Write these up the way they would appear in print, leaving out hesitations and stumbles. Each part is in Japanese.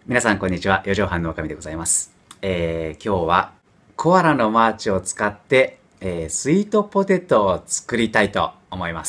皆さんこんにちは。四畳半の狼でございます。今日はコアラのマーチを使って、スイートポテトを作りたいと思います。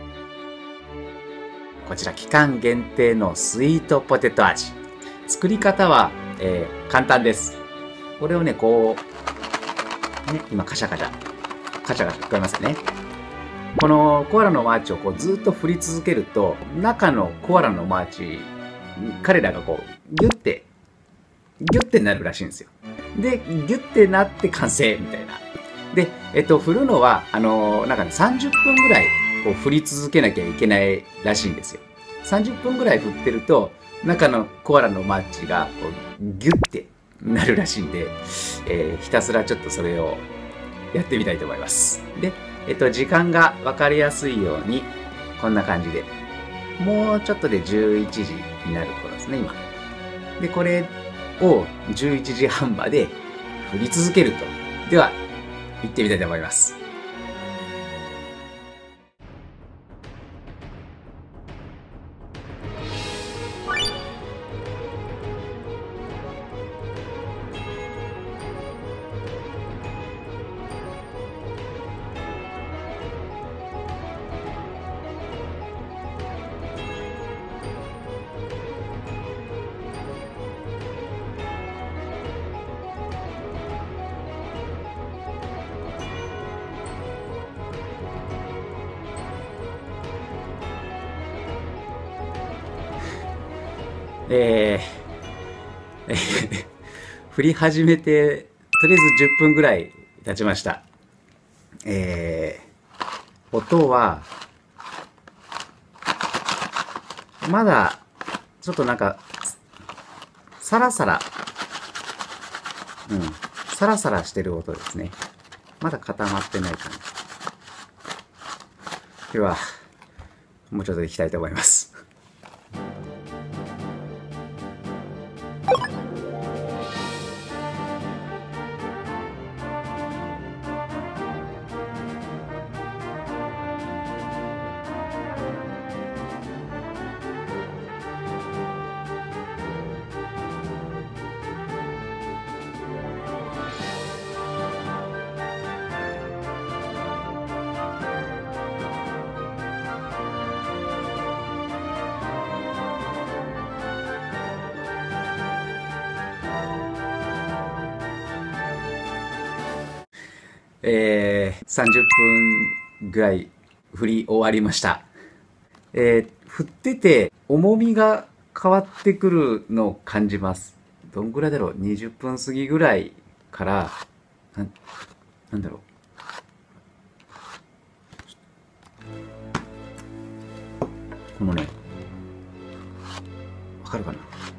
こちら期間限定のスイートポテト味。作り方は、簡単です。これをね、こう、ね、今カシャカシャ聞こえますよね。このコアラのマーチをこうずっと振り続けると、中のコアラのマーチ、彼らがこう、ギュッてなるらしいんですよ。で、ギュッてなって完成みたいな。で、振るのは、なんかね、30分ぐらい、こう、振り続けなきゃいけないらしいんですよ。30分ぐらい振ってると、中のコアラのマーチが、こう、ギュッてなるらしいんで、ひたすらちょっとそれをやってみたいと思います。で、時間がわかりやすいように、こんな感じで、もうちょっとで11時になる頃ですね、今。で、これを11時半まで振り続けると。では、行ってみたいと思います。振り始めて、とりあえず10分ぐらい経ちました。音は、まだ、ちょっとなんか、サラサラ、サラサラしてる音ですね。まだ固まってない感じ。では、もうちょっと行きたいと思います。30分ぐらい振り終わりました。振ってて重みが変わってくるのを感じます。どんぐらいだろう ?20 分過ぎぐらいから、なんだろう。このね、わかるかな？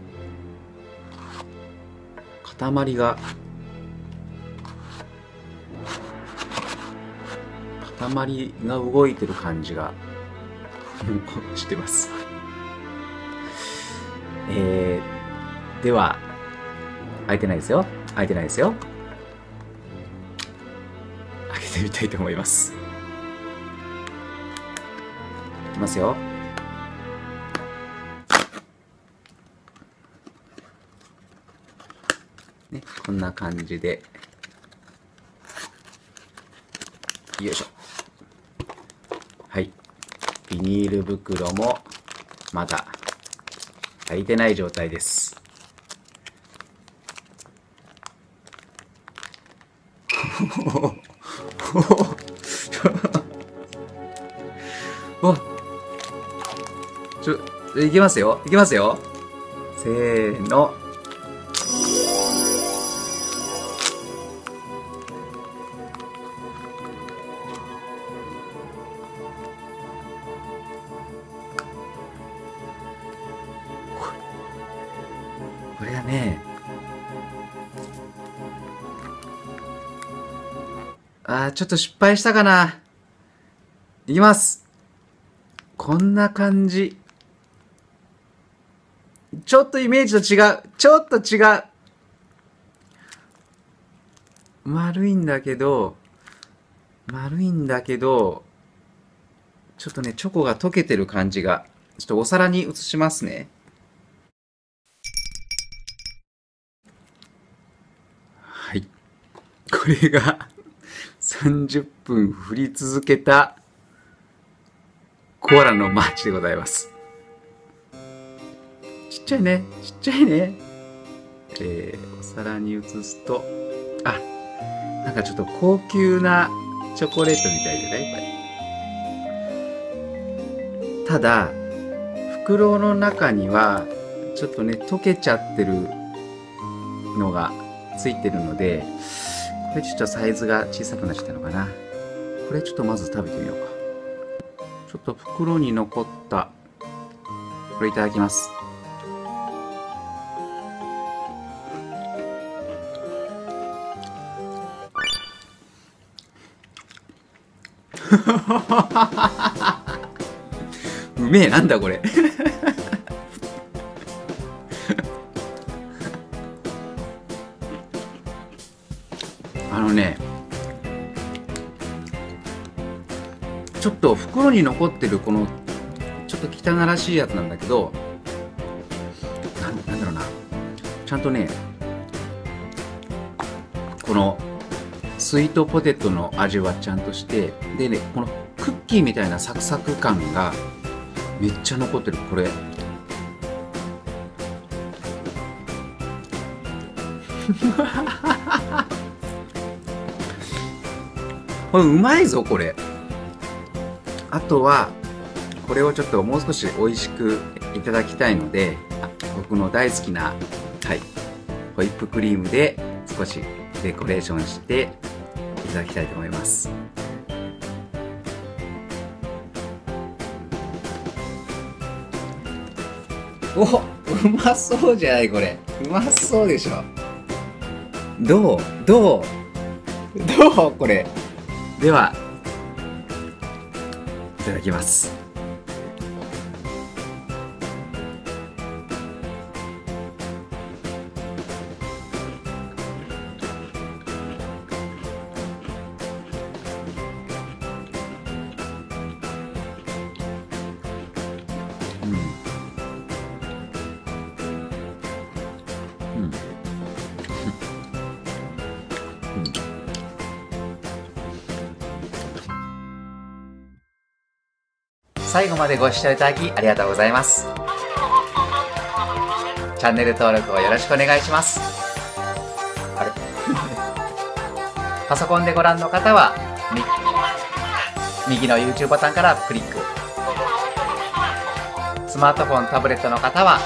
塊が動いてる感じがしてます。では、開いてないですよ。開けてみたいと思います。いきますよ。ね、こんな感じで。よいしょ。はい。ビニール袋もまだ開いてない状態です。いきますよ。せーの。これはね、ちょっと失敗したかな。いきます。こんな感じ。ちょっとイメージと違う。丸いんだけど、ちょっとね、チョコが溶けてる感じが、ちょっとお皿に移しますね。 これが30分振り続けたコアラのマーチでございます。ちっちゃいね、ちっちゃいね。お皿に移すと、あ、なんかちょっと高級なチョコレートみたいでね、これ。ただ、袋の中には、ちょっとね、溶けちゃってるのがついてるので、これちょっとサイズが小さくなっちゃったのかな。これちょっとまず食べてみようか。ちょっと袋に残った、これいただきます。うめえ、なんだこれ。ちょっと袋に残ってるこのちょっと汚らしいやつなんだけど、なんだろうな、ちゃんとね、このスイートポテトの味はちゃんとして、でね、このクッキーみたいなサクサク感がめっちゃ残ってる。これこれうまいぞこれ。あとはこれをちょっともう少し美味しくいただきたいので、僕の大好きな、はい、ホイップクリームで少しデコレーションしていただきたいと思います。お、うまそうじゃないこれ。うまそうでしょ。どうこれ。では、いただきます。最後までご視聴いただきありがとうございます。チャンネル登録をよろしくお願いします。あれパソコンでご覧の方は右の YouTube ボタンからクリック、スマートフォンタブレットの方は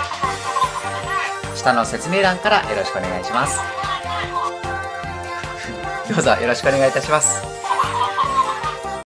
下の説明欄からよろしくお願いします。どうぞよろしくお願いいたします。